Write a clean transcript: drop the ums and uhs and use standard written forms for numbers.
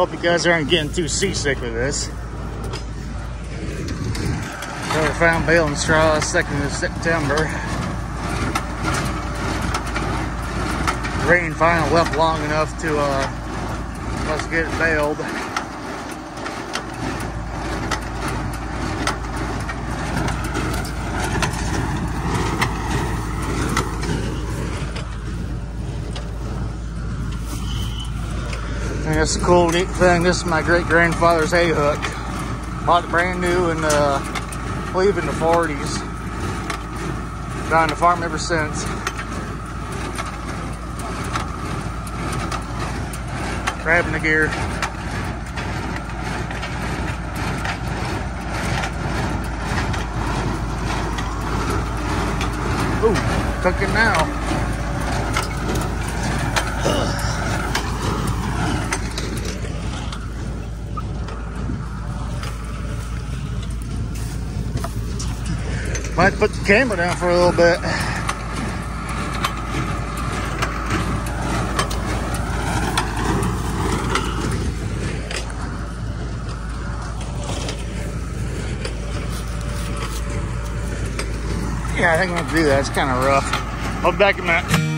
Hope you guys aren't getting too seasick with this. So we found baling straw 2nd of September. Rain finally left long enough to let's get it baled. And it's a cool, neat thing. This is my great-grandfather's hay hook. Bought it brand new in, I believe, in the 40s. Been on the farm ever since. Grabbing the gear. Ooh, cooking now. Might put the camera down for a little bit. Yeah, I think I'm gonna do that. It's kind of rough. I'll be back in a minute.